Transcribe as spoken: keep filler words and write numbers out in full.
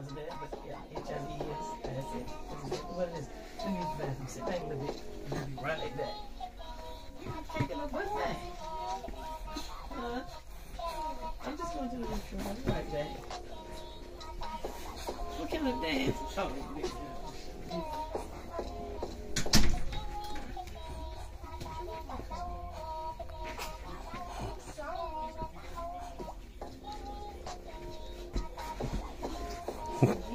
because of that, but yeah, H I V is, that's it. That's exactly what it is. Let me use the bathroom, sit back a little bit, and I'll be right like that. You're taking a butt back. Huh? I'm just going to the restroom, I'll be right back. What kind of dance? Oh, yeah.